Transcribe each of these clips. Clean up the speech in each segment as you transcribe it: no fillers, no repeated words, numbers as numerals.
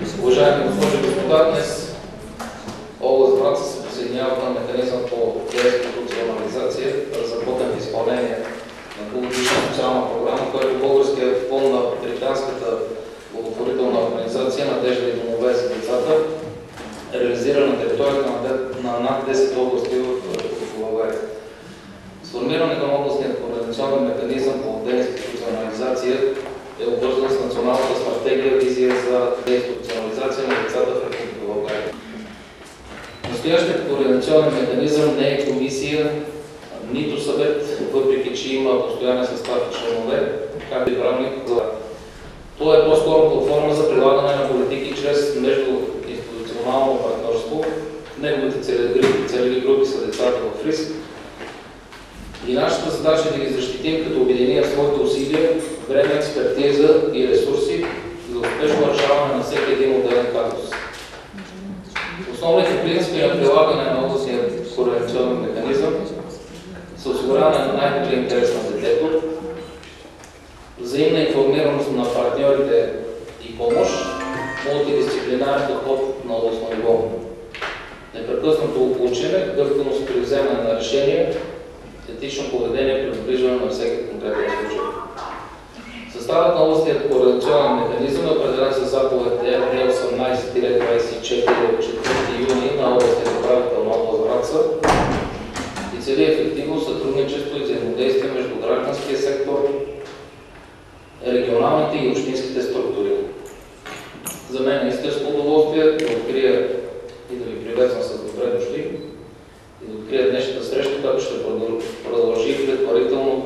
Уважаеми госпожи и господа, днес област Враца се присъединява към механизъм по деинституционализация, разработен в изпълнение на двугодишна социална програма, който Българският фонд на британската благотворителна организация Надежда и домове за децата реализира на територията на над 10 области в България. Сформирането на областният координационен механизъм по деинституционализация е обвързан с националната стратегия визия за деинституционализация на децата в Република България. Настоящият координационен механизъм не е комисия, нито съвет, въпреки че има постоянен състав и членове, както и правник. Това е по-скоро платформа за прилагане на политики чрез междуинституционално партньорство. Неговите целеви групи са децата в риск. И нашата задача е да ги защитим, като обединим своите усилия, време, експертиза и ресурси за успешно решаване на всеки един отделен казус. Основните принципи на прилагане на областния координационен механизъм са осигуряване на най-добрия интерес на детето, взаимна информираност на партньорите и помощ, мултидисциплинарен подход на областно ниво, непрекъснато учене, гъвкавост при вземане на решения, етично поведение при отближване на всеки конкретен случай. Съставът на областният координационен механизъм е определен със заповед Д-18-24 от 4 юни на областния управител на област Враца и цели ефективно сътрудничество и взаимодействие между гражданския сектор, регионалните и общинските структури. За мен е истинско удоволствие да открия и да ви приветствам с добре дошли и да открия днешната среща, която ще продължи предварително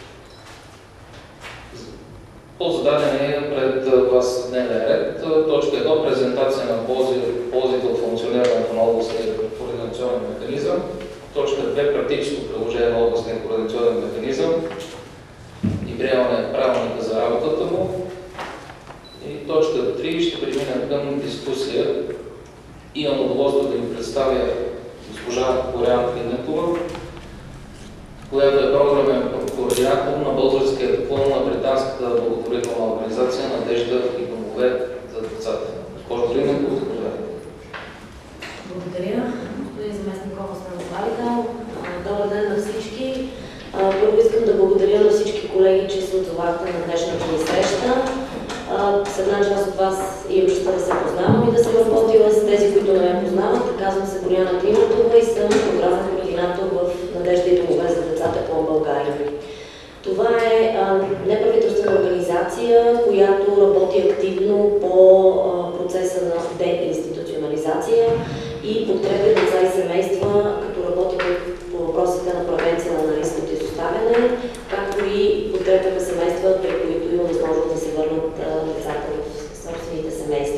по зададения пред вас дневен ред. Точка 1. Презентация на ползите от функционирането на областния координационен механизъм. Точка 2. Практическо приложение на областния координационен механизъм и приемане на правилника за работата му. И точка 3. Ще преминем към дискусия. Имам удоволствие да ви представя госпожа Боряна Клинакова, която е програмен координатор на българския фонд на британската благотворителна организация Надежда и домове за децата. Госпожо Клинакова, заповядайте. Благодаря, господин заместник областен управител. Добър ден на всички. Първо искам да благодаря на всички колеги, че се отзовахте на днешната ни среща. С една част от вас имам честта да се познавам и да съм работила с тези, които не ме познават. Казвам се Боряна Климатова и съм програмен координатор в Надежда и домове за децата по България. Това е неправителствена организация, която работи активно по процеса на деинституционализация и подкрепя деца и семейства, като работи по въпросите на превенция на риска от изоставяне, както и подкрепяме семейства, при които има възможност да се върнат децата в собствените семейства.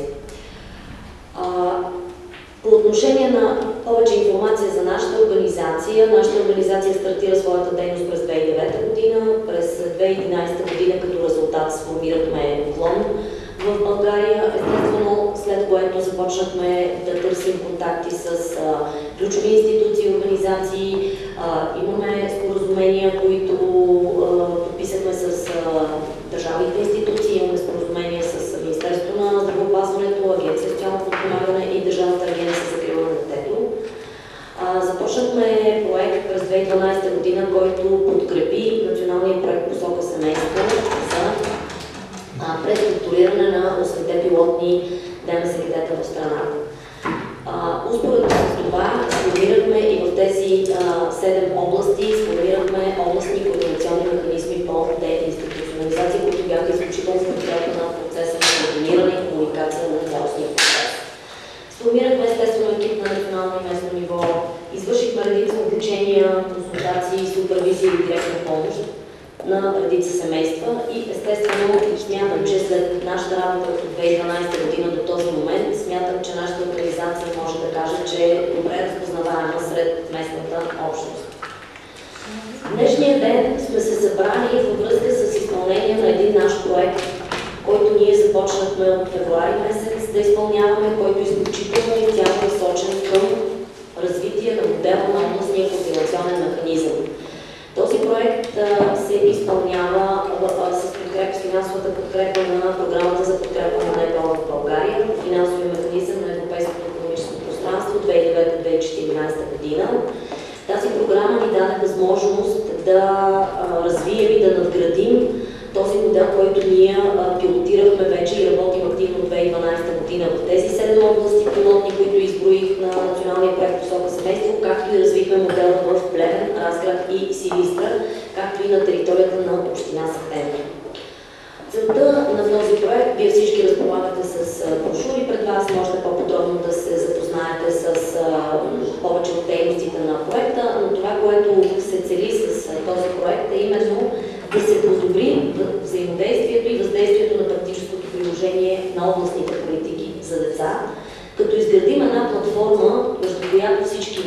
По отношение на повече информация за нашата организация стартира своята дейност през 2009 година. През 2011 година като резултат сформирахме клон в България, естествено, след което започнахме да търсим контакти с ключови институции и организации. Имаме споразумения, които подписахме с държавните институции, имаме споразумения с Министерството на здравеопазването, Агенция за социално подпомагане и Държавната агенция за закрила на детето. Започнахме проект през 2012 година, който подкрепи националния проект Посока семейство за преструктуриране на 8-те пилотни ДМС-китета в страната. Успоредно с това сформирахме и в тези 7 области сформирахме областни координационни механизми по деинституционализация, които бяха изключително подкрепа на процеса на координиране и комуникация на цялостния процес. Сформирахме естествено екип на национално и местно ниво, извършихме редица обучения, консултации, супервизии и директна помощ на редица семейства и естествено смятам, че след нашата работа от 2012 година до този момент, смятам, че нашата организация може да каже, че е добре разпознаваема сред местната общност. В днешния ден сме се събрали във връзка с изпълнение на един наш проект, който ние започнахме от февруари месец да изпълняваме, който е изключително инициално насочен към развитие на модела на областния координационен механизъм. Този проект се изпълнява с финансовата подкрепа на програмата за подкрепа на НПО в България, финансови година в тези 7 области пилотни, които изброих на националния проект Посока семейство, както и развихме модела в Плевен, Разград и Силистра, както и на територията на община Септември. Целта на този проект, вие всички разполагате с брошури пред вас, можете по-подробно да се запознаете с повече от дейностите на проекта, но това, което се цели с този проект е именно да се подобри взаимодействието и въздействието на практическото приложение на областните политики за деца, като изградим една платформа, между която всички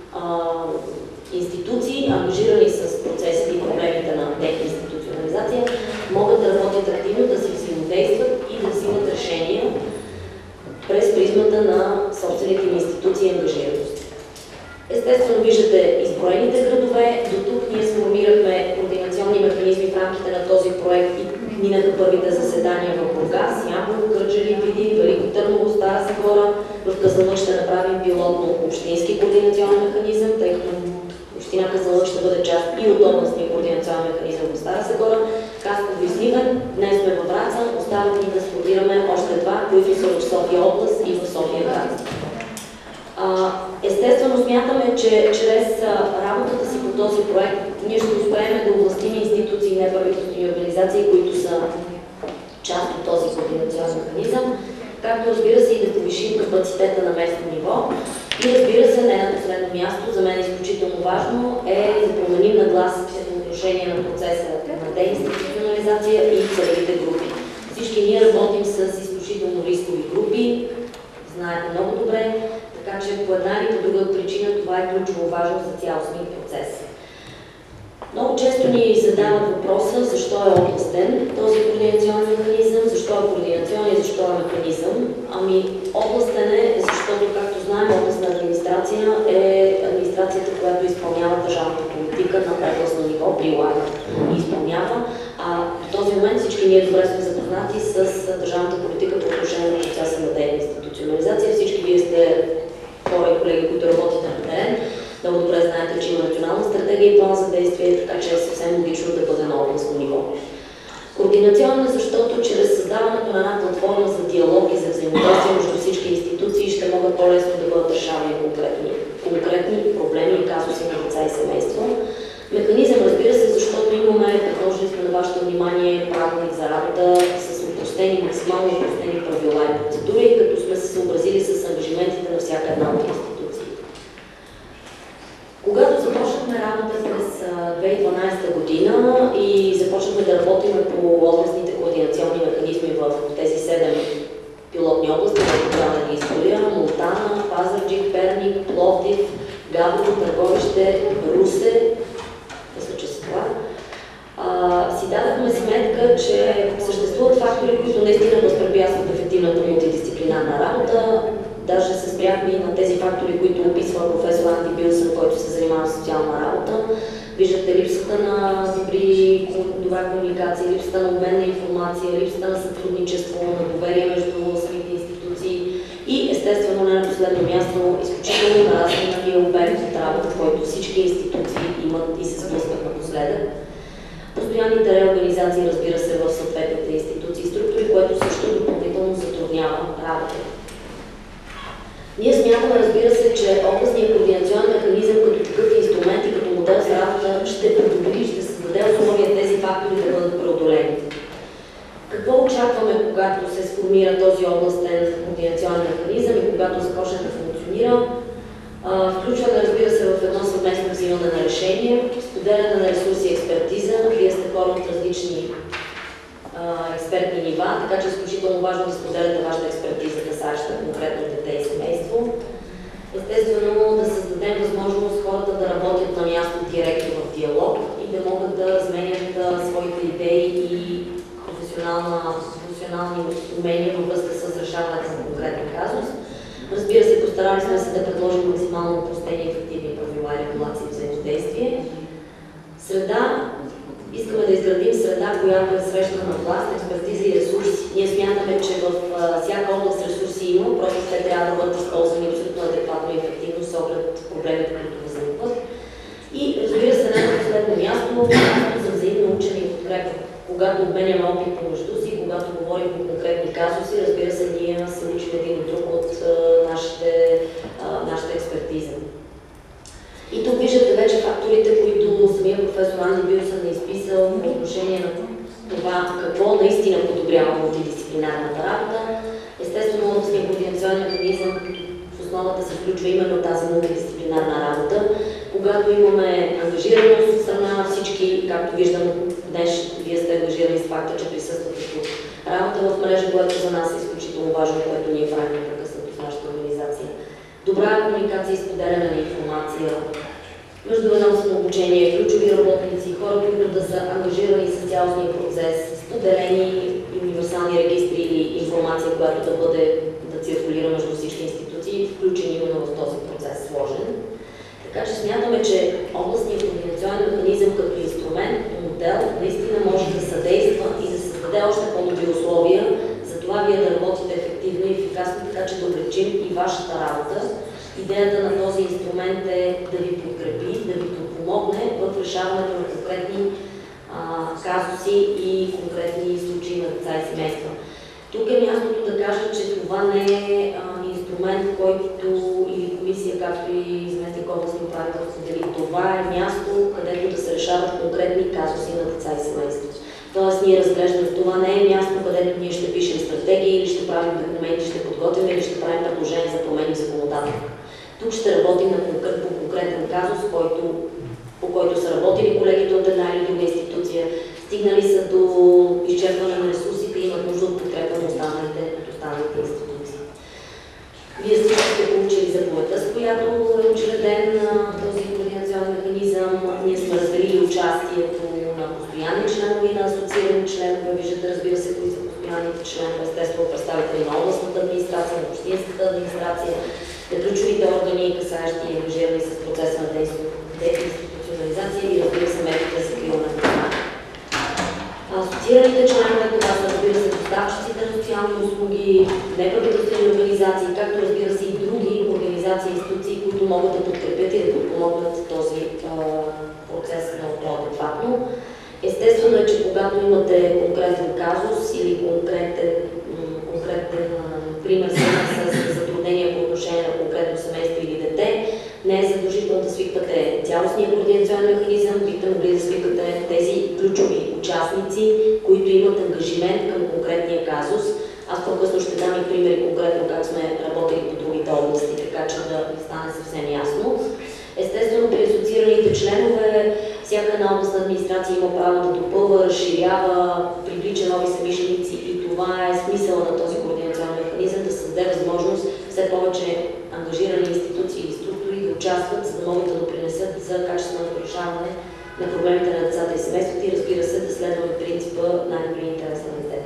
институции, ангажирани с процесите и проблемите на деинституционализация, могат да работят активно, да си взаимодействат и да взимат решения през призмата на собствените им институции и ангажираност. Естествено, виждате изброените градове. До тук ние сформирахме координационни механизми в рамките на този проект и минаха първите заседания в Бургас, Ямбол, Кърджали, Видин, Велико Търново, Стара Загора. В Казанлък ще направим пилотно общински координационен механизъм, тъй като община Казанлък ще бъде част и от областния координационен механизъм в Стара Загора. Хасково и Сливен, днес сме във Враца, остават ни да сформираме още два, които са в София област и в София град. Естествено, смятаме, че чрез работата си по този проект ние ще успеем да овластим институции и неправителствени организации, които са част от този координационен механизъм, както разбира се и да повишим капацитета на местно ниво. И разбира се, не на последно място, за мен е изключително важно е да променим нагласите по отношение на процеса на деинституционализация и целевите групи. Всички ние работим с изключително рискови групи, знаете много добре, така че по една или по друга причина това е ключово важно за цялостния процес. Много често ни задават въпроса защо е областен този координационен механизъм, защо е координационен и защо е механизъм. Ами областен е, защото, както знаем, областна администрация е администрацията, която изпълнява държавната политика на областно ниво, прилага и изпълнява. В този момент всички ние добре сме запознати с държавната политика по отношение на процеса на деинституционализация. Всички вие сте хора и колеги, които работите на терен. Много добре знаете, че има национална стратегия и план за действие, така че е съвсем логично да бъде на областно ниво. Координационна, защото чрез създаването на една платформа за диалог и за взаимодействие между всички институции ще могат по-лесно да бъдат решавани конкретни проблеми и казуси на деца и семейство. Механизъм, разбира се, защото имаме, предложили сме на вашето внимание, правилник за работа с упростени, максимално упростени правила и процедури, като сме се съобразили с ангажиментите на всяка една от институциите. Когато започнахме работа през 2012 година и започнахме да работим по областните координационни механизми в тези 7 пилотни области, които трябва да ги изборя: Монтана, Пазарджик, Перник, Пловдив, Габрово, Търговище, Русе, мисля, че са това, си дадахме сметка, че съществуват фактори, които наистина възпрепятстват ефективната мултидисциплинарна работа. Даже се спряхме и на тези фактори, които описва професор Анди Билсън, който се занимава с социална работа. Виждате липсата на добра комуникация, липсата на обмен на информация, липсата на сътрудничество, на доверие между самите институции и естествено не на последно място изключително нарасналия обем от работа, който всички институции имат и се сблъскват напоследък. Постоянните реорганизации, разбира се, в съответните институции и структури, което също допълнително затруднява работа. Ние смятаме, разбира се, че областният координационен механизъм като такъв инструмент и като модел за работа ще подобри, ще създаде условия тези фактори да бъдат преодолени. Какво очакваме, когато се сформира този областен координационен механизъм и когато започне да функционира? Включваме, разбира се, в едно съвместно взимане на решение, споделяне на ресурси и експертиза. Вие сте хора от различни експертни нива, така че е изключително важно да споделяте вашата експертиза, касаеща конкретно дете и семейство. Естествено, да създадем възможност хората да работят на място директно в диалог и да могат да разменят своите идеи и професионални умения във връзка с решаването на конкретен казус. Разбира се, постарали сме се да предложим максимално простени и ефективни правила и регулации в взаимодействие. Среда. Искаме да изградим среда, която е срещана на власт, експертиза и ресурси. Ние смятаме, че в всяка област ресурси има, просто те трябва да бъдат използвани абсолютно адекватно и ефективно с оглед проблемите, които възникват. И разбира се, не на последно място, за взаимно учене и подкрепа. Когато обменяме опит помежду си, когато говорим по конкретни казуси, разбира се, ние се учим един координационен механизъм в основата се включва именно тази мултидисциплинарна работа. Когато имаме ангажираност от страна на всички, както виждам днес, вие сте ангажирани с факта, че присъствате тук. Работа в мрежа, което за нас е изключително важно, което ние правим непрекъснато в нашата организация. Добра комуникация и споделяне на информация, междуведомствено обучение, ключови работници, хора, които да са ангажирани с цялостния процес, споделени универсални регистри или информация, която да циркулира между всички институции, включени именно в този процес сложен. Така че смятаме, че областният координационен механизъм като инструмент, модел, наистина може да съдейства и да създаде още по-добри условия за това вие да работите ефективно и ефикасно, така че да облегчим и вашата работа. Идеята на този инструмент е да ви подкрепи, да ви помогне в решаването на конкретни казуси и конкретни случаи на деца и семейства. Тук е мястото да кажа, че това не е инструмент, който или комисия, както и заместник областни управител сподели. Това е място, където да се решават конкретни казуси на деца и семейства. Тоест ние разглеждаме, това не е място, където ние ще пишем стратегии, или ще правим документи, ще подготвим или ще правим предложения за промени в законодателство. Тук ще работим по конкретен казус, по който са работили колегите от една или друга институция, стигнали са до изчерпване на ресурсите и имат нужда от подкрепа на останалите институции. Вие всички сте получили заповедта, с която е учреден този координационен механизъм. Ние сме разделили участието на постоянни членове и на асоциирани членове. Виждате, разбира се, кои са постоянните членове, естествено представители на областната администрация, на общинската администрация, на ключовите органи, касаещи и ангажирани с процеса на деинституционализация и, разбира се, мерките за закриване на това. Асоциираните членове, това са, разбира се, доставчиците на социални услуги, неправителствени организации, както, разбира се, и други организации и институции, които могат да подкрепят и да подпомогнат този процес на по-адекватно. Естествено е, че когато имате конкретен казус или конкретен пример с затруднения по отношение на конкретно семейство или дете, не е задължително да свиквате цялостния координационен механизъм, бихте могли да свиквате тези ключови участници, които имат ангажимент към конкретния казус. Аз по-късно ще дам и примери конкретно как сме работили по другите области, така че да стане съвсем ясно. Естествено, при асоциираните членове, всяка една областна администрация има право да допълва, разширява, привлича нови съмишленици и това е смисъла на този координационен механизъм, да създаде възможност все повече ангажирани институции или структури да участват, за да могат да допринесат за качественото решаване на проблемите на децата и семейството и, разбира се, да следваме принципа най-добри интерес на детето.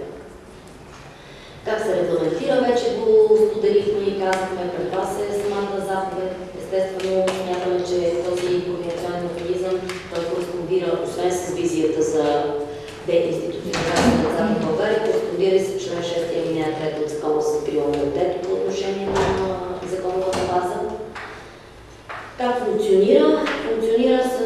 Как се регламентира, вече го споделихме и казахме, пред вас е самата заповед. Естествено, смятаме, че този координационен механизъм той кореспондира, освен с визията за деинституционализация на децата в България, кореспондира и с член 6 алинея 3 от Закона за закрила на детето по отношение на законовата база. Как функционира? Функционира с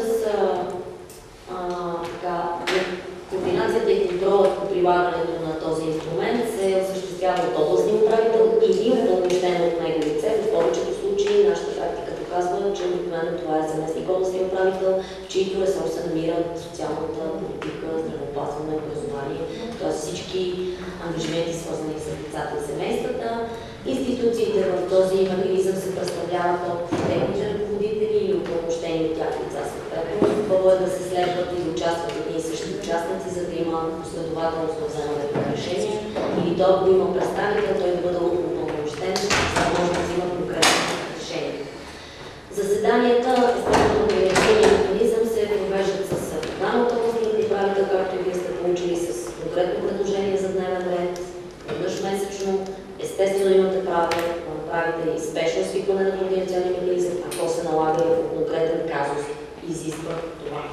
координацията и контролът по прилагането на този инструмент се осъществява от областния управител или упълномощено от него лице. В повечето случаи нашата практика показва, че обикновено това е заместник областния управител, в чието ресор се намират социалната политика, здравеопазване, образование, т.е. всички ангажименти, свързани с децата и семействата. Институциите в този механизъм се представляват от техните ръководители или упълномощени от тях лица съответно. Хубаво е да се следват и да участват едни и същи участници, за да има последователност в вземането на решения. Или то, ако има представител, той да бъде упълномощен, за да може да взима конкретни решения. Заседанията, естествено, на решения механизъм се провеждат с програмата областната управител, както и вие сте получили с конкретно предложение за дневен ред, веднъж месечно. Естествено, имате право да направите и спешно свикване на координационния механизъм, ако се налага и в конкретен казус изисква това.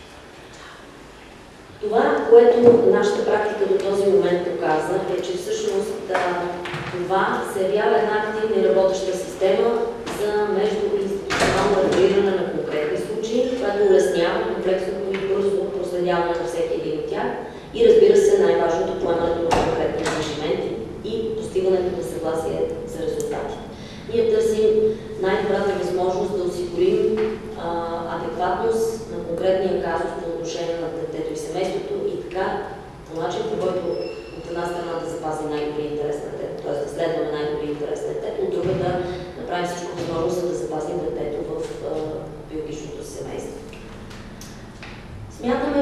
Това, което нашата практика до този момент показа, е, че всъщност това се явява една активна и работеща система за междуинституционално регулиране на конкретни случаи, която улеснява комплексното и бързо проследяване на всеки един от тях и, разбира се, най-важното поемането на конкретни ангажименти и постигането на съгласие за резултати. Ние търсим най-добрата възможност да осигурим адекватност на конкретния казус по отношение на детето и семейството и така по начин, по който от една страна да запази най-добрия интерес на детето, т.е. да следваме най-добрия интерес на детето,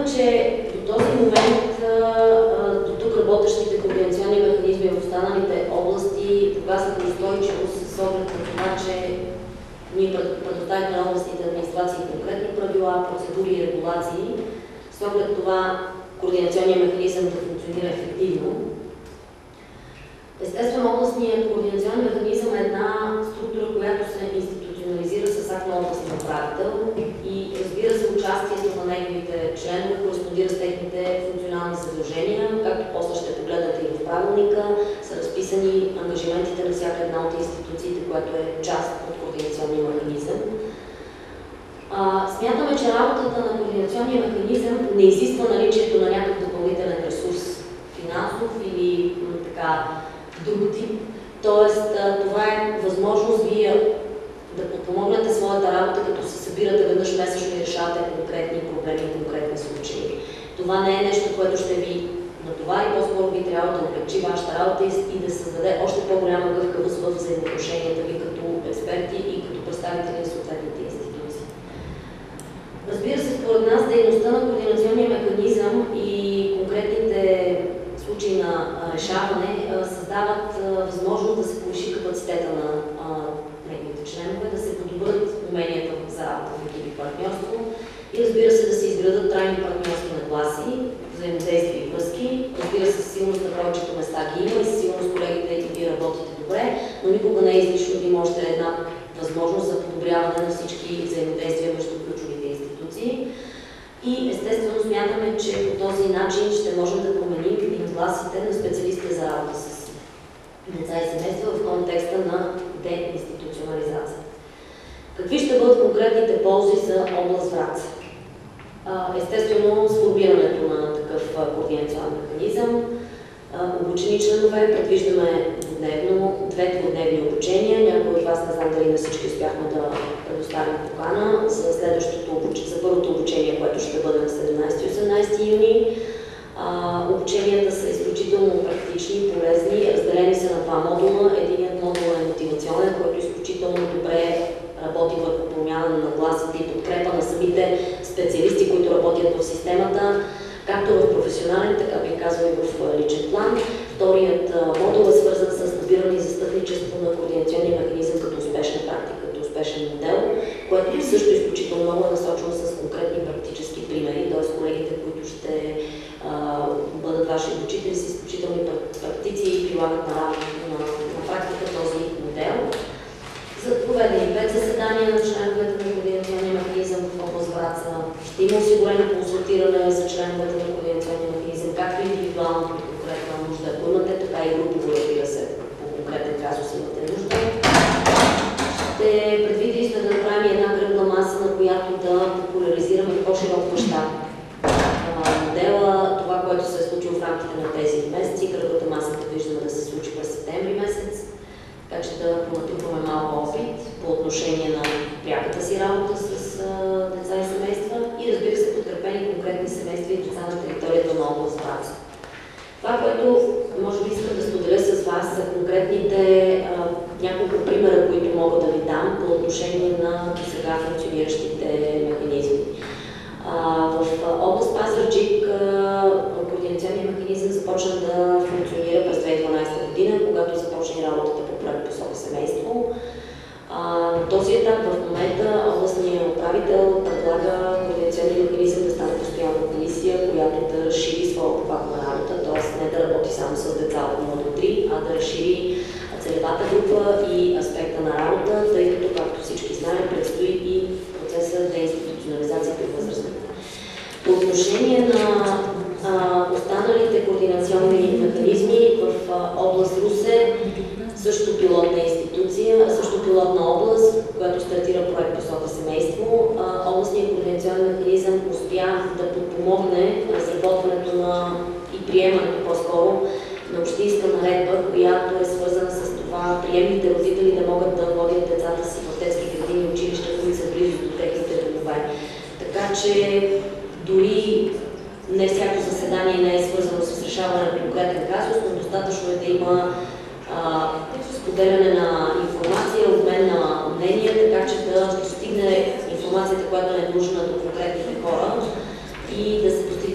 че до този момент, до тук работещите координационни механизми в останалите области показаха устойчивост с оглед на това, че ние предоставихме на областните администрации конкретни правила, процедури и регулации, с оглед това координационният механизъм да функционира ефективно. Естествено, областният координационен механизъм е една структура, която се институционализира с акт на областен управител и разбира се, участието на неговите членове кореспондира с техните функционални задължения, както после ще погледнете и в правилника, са разписани ангажиментите на всяка една от институциите, която е част от координационния механизъм. Смятаме, че работата на координационния механизъм не изисква наличието на някакъв допълнителен ресурс, финансов или друг тип. Тоест, това е възможност вие да подпомогнете своята работа, като се събирате веднъж месечно и решавате конкретни проблеми и конкретни случаи. Това не е нещо, което ще ви натовари, по-скоро би трябвало да облегчи вашата работа и да създаде още по-голяма гъвкавост в взаимоотношенията ви като експерти и като представители на съответните институции. Разбира се, според нас дейността на координационния механизъм и конкретните случаи на решаване създават възможност да се повиши капацитета на неговите членове, да се подобрят уменията за работа в екип и партньорство и разбира се да се изградат трайни партньорски нагласи, взаимодействия и връзки. Разбира се, със сигурност на повечето места ги има и със сигурност колегите и вие работите добре, но никога не е излишно да има още една възможност за подобряване на всички взаимодействия между ключовите институции. И естествено смятаме, че по този начин ще можем да променим и нагласите на специалистите за работа с деца и семейства в контекста на деинституционализация. Какви ще бъдат конкретните ползи за област Враца? Естествено, сформирането на такъв координационен механизъм, обучени членове, предвиждаме две двудневни обучения. Някои от вас, не знам дали на всички успяхме да предоставим покана за първото обучение, което ще бъде на 17-18 юни. Обученията са изключително практични, полезни, разделени са на два модула. Единият модул е мотивационен, който изключително добре работи върху промяна на нагласите и подкрепа на самите специалисти, които работят в системата, както в професионален, така бих казала и в личен план. Вторият модул е свързан с набиране и застъпничество на координационния механизъм като успешна практика, като успешен модел, което също изключително много е насочено с конкретни практически примери, т.е. колегите, които ще бъдат ваши учители, са изключителни практици и прилагат на практика този модел. За проведени 5 заседания на членовете на координационния механизъм в област Враца. Ще има осигурено консултиране за членовете на координационния механизъм, както индивидуално при конкретна нужда, ако имате, така и групово, разбира се, по конкретен казус имате нужда. Ще предвидили сме да направим една кръгла маса, на която да популяризираме в по-широк мащаб модела, това, което се е случило в рамките на тези месеци. Кръглата маса предвиждаме да се случи през септември месец, така че да понатрупваме малко опит по отношение на пряката си работа с деца и семейства и, разбира се, подкрепени конкретни семейства и деца на територията на област Враца. Това, което може би искам да споделя с вас, са конкретните няколко примера, които мога да ви дам по отношение на сега функциониращите механизми. В област Пазарджик координационният механизъм започна да функционира през 2012 година, когато започне работата по проект Посока семейство. На този етап в момента областният управител предлага координационния механизъм да стане постоянна комисия, която да разшири своя обхват на работа, т.е. не да работи само с деца от 0 до 3, а да разшири целевата група и аспекта на работа, тъй като, както всички знаем, предстои и процеса за институционализация при възрастните. По отношение на останалите координационни механизми в област Русе, също пилотна институция, също пилотна област, която стартира проект Посока семейство. Областният координационен механизъм успя да подпомогне разработването и приемането по-скоро на общинска наредба, която е свързана с това приемните родители да могат да водят децата си в детски градини и училища, които са близо до техните домове. Така че дори не всяко заседание не е свързано с решаване на конкретен казус, но достатъчно е да има споделяне на информация, обмен на мнения, така че да достигне информацията, която е нужна до конкретните хора и да се постигне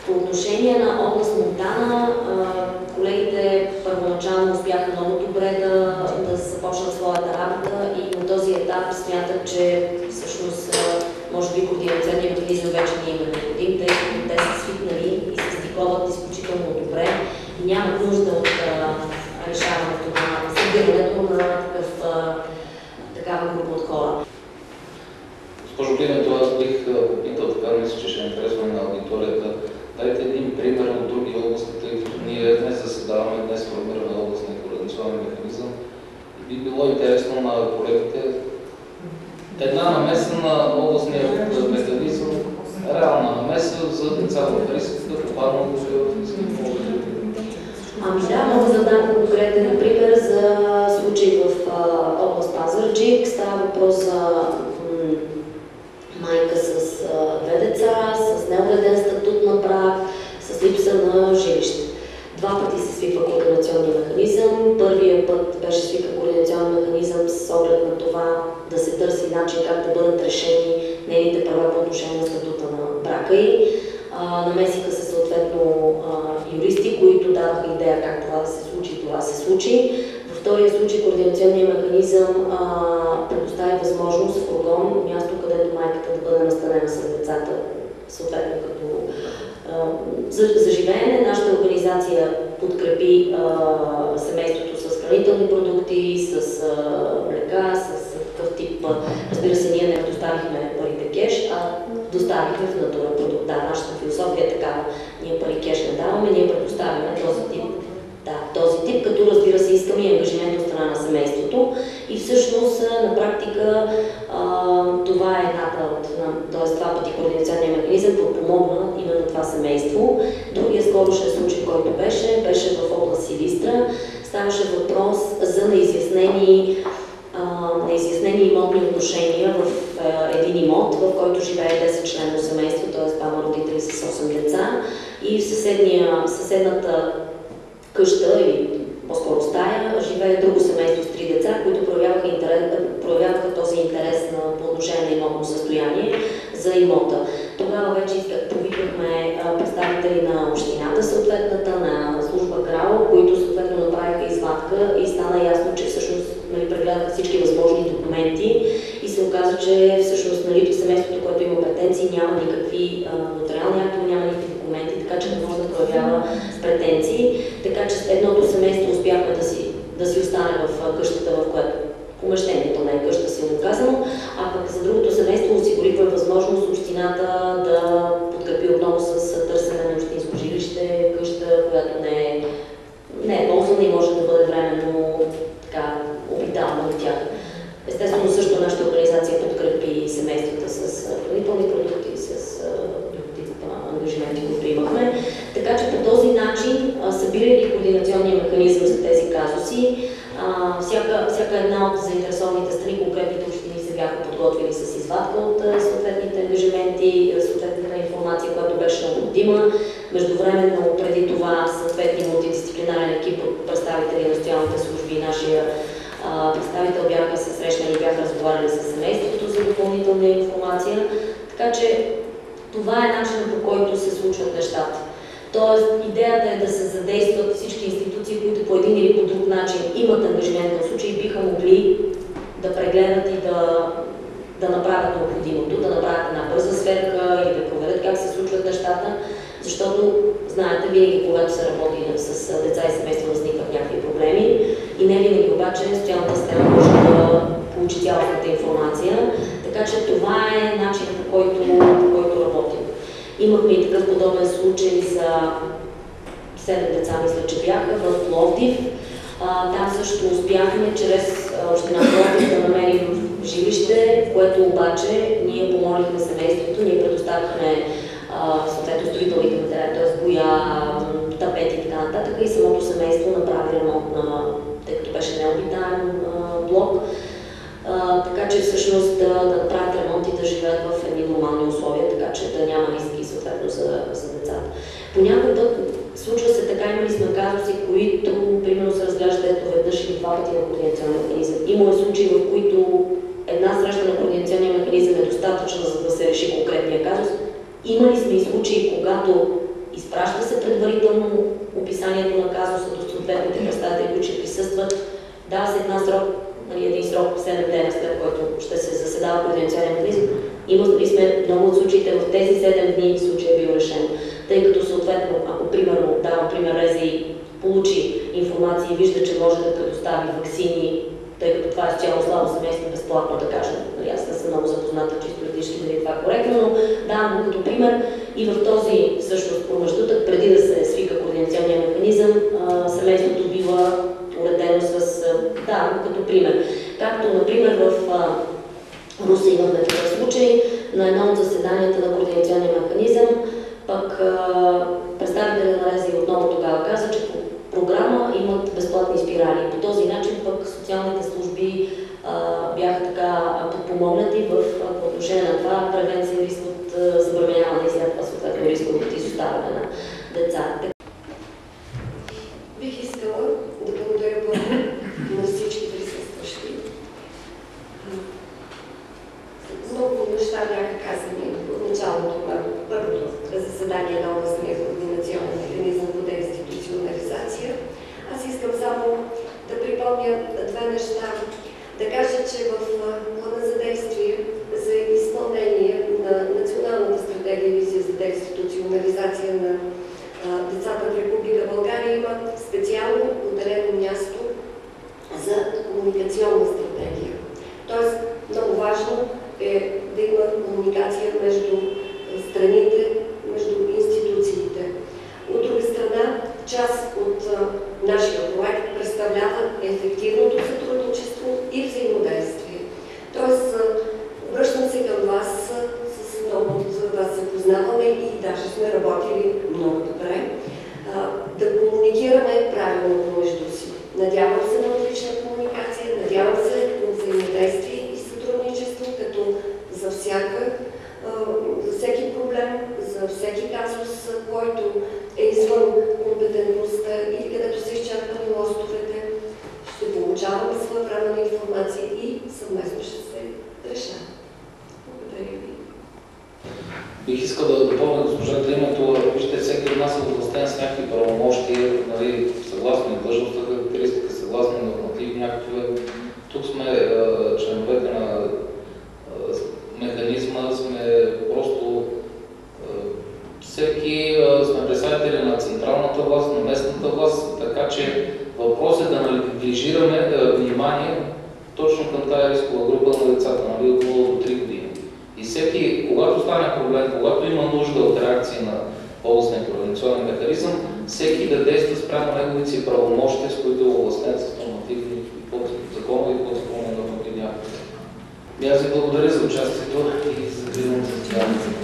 По отношение на област Монтана, колегите първоначално успяха много добре да започнат своята работа и на този етап смятат, че всъщност може би координационният механизъм вече не има необходим, тъй като те са свикнали и се стиковат изключително добре и нямат нужда от решаването на събирането на такава група от хора. Госпожо Климето, аз бих попитал, така мисля, че ще е интересно на аудиторията. Дайте един пример от други области, тъй като ние днес заседаваме, днес формираме областния координационен механизъм. И би било интересно на колегите една намеса на областния механизъм, реална намеса за деца в риск, да попаднат в риск. Ами да, мога да дам конкретен пример за случай в област Пазарджик. Става въпрос за майка с две деца, с неуреден статут на брак, с липса на жилище. Два пъти се свиква координационния механизъм. Първия път беше свикан координационен механизъм с оглед на това да се търси начин как да бъдат решени нейните права по отношение на статута на брака й. Намесиха се съответно юристи, които даваха идея как това да се случи, това се случи. Във втория случай координационният механизъм предостави възможност в Кругом, място, където майката да бъде настанена с децата, съответно като за живеене. Нашата организация подкрепи семейството с хранителни продукти, с млека, с такъв тип. Разбира се, ние не доставихме парите кеш, а доставихме в натура продукт. Да, нашата философия е такава. Ние пари кеш не даваме, ние предоставяме този тип, като разбира се искаме и ангажимент от страна на семейството. И всъщност на практика това е т.е. два пъти координационния механизъм подпомогна именно това семейство. Другия скорошен случай, който беше в област Силистра. Ставаше въпрос за неизяснени имотни отношения в един имот, в който живее 10-членно семейство, т.е. двама родители с 8 деца. И в съседната къща или по-скоро стая живее друго семейство с 3 деца, които проявяваха този интерес по отношение на имотно състояние за имота. Тогава вече повикахме представители на общината, съответната на служба ГРАО, които съответно направиха извадка и стана ясно, че всъщност прегледаха всички възможни документи и се оказа, че всъщност семейството, което има претенции, няма никакви нотариални актове, няма никакви документи, така че не може да проявява претенции. Така че едното семейство успяхме да си остане в къщата, в което помещението не е къща, силно казано, а пък за другото семейство осигурихме възможност общината да подкрепи отново с търсене на общинско жилище, къща, която не е ползвана и може да бъде временно обитавана от тях. Естествено също нашата организация подкрепи семействата с хранителни продукти, с друг тип ангажименти, които имахме. Така че по този начин, събирайки координационния механизъм за тези казуси, всяка една от заинтересованите страни, конкретните общини се бяха подготвили с извадка от съответните ангажименти, съответната информация, която беше необходима. Междувременно преди това съответния мултидисциплинарен екип от представители на социалните служби и нашия представител бяха се срещнали и бяха разговаряли с семейството за допълнителна информация. Така че това е начинът, по който се случват нещата. Тоест, идеята е да се задействат всички институции, които по един или по друг начин имат ангажимент в случай, биха могли да прегледат и да направят необходимото, да направят една бърза сверка или да проверят как се случват нещата, защото, знаете, винаги когато се работи с деца и семейства, възникват някакви проблеми и не винаги обаче социалната система може да получи цялостната информация, така че това е начинът, по който работим. Имахме и такъв подобен случай за 7 деца, мисля, че бяха в Пловдив. Там също успяхме чрез община Пловдив да намерим жилище, в което обаче ние помолихме семейството, ние предоставихме съответно строителните материали, т.е. боя, тапети и така нататък, и самото семейство направи ремонт, тъй като беше необитаем блок. Така че всъщност да правят ремонт и да живеят в едни нормални условия, така че да няма риски съответно за децата. Понякога случва се така, имали сме казуси, които примерно се разглеждат веднъж или два пъти на координационния механизъм. Има случаи, в които една среща на координационния механизъм е достатъчна, за да се реши конкретния казус. Имали сме и случаи, когато изпраща се предварително описанието на казуса до съответните представители, които ще присъстват, дава се един срок 7 дена, след който ще се заседава координационен механизъм. Имали сме много от случаите в тези 7 дни случай е бил решен, тъй като съответно, ако примерно, давам пример, РЗИ получи информация и вижда, че може да предостави ваксини, тъй като това е социално слабо семейство безплатно, да кажем. Аз не съм много запозната чисто юридически дали това е коректно, но давам го като пример и в този всъщност промеждутък, преди да се свика координационния механизъм, семейството бива уредено с, давам като пример. Както, например, в Русе имахме такъв случай, на едно от заседанията на координационния механизъм, пък представителя на РЗИ отново тогава каза, че по програма имат безплатни спирали. По този начин пък социалните служби бяха така подпомогнати по отношение на това превенция и риск от забременяване и след това съответно риск от изоставяне на деца. Бих искала да благодаря на всички присъстващи. Много неща бяха казани в началото на първото заседание на областния координационен механизъм по деинституционализация. Аз искам само да припомня две неща. Да кажа, че в плана за действие за изпълнение на Националната стратегия и визия за деинституционализация на децата в Република България има специално отделено място за комуникационна стратегия. Тоест, много важно е да има комуникация между страните, между институциите. От друга страна, част от нашия проект представлява ефективното сътрудничество и взаимодействие. Тоест, обръщам се към вас, с много от вас се познаваме и даже сме работили много добре, да комуникираме правилно помежду си. Надявам се на отлична комуникация, надявам се на взаимодействие и сътрудничество, като за всеки проблем, за всеки казус, който е извън компетентността или където са изчерпани лостовете, ще получаваме своевременна информация и съвместно ще се решава. Благодаря ви. Бих искал да допълня госпожа Климентова. Вижте, всеки от нас е областен с някакви правомощия, нали, съгласно и длъжността характеристика, съгласно нормативни актове. Тук сме членовете на механизма, сме просто всеки сме представители на централната власт, на местната власт, така че въпрос е да неглижираме внимание точно към тази рискова група на децата, нали, около до 3 години. И всеки, когато стане проблем, когато има нужда от реакция на областния координационен механизъм, всеки да действа спрямо неговите си правомощия, с които е овластен с нормативни законови и подзаконови нормативни актове. Аз ви благодаря за участието и за гриването за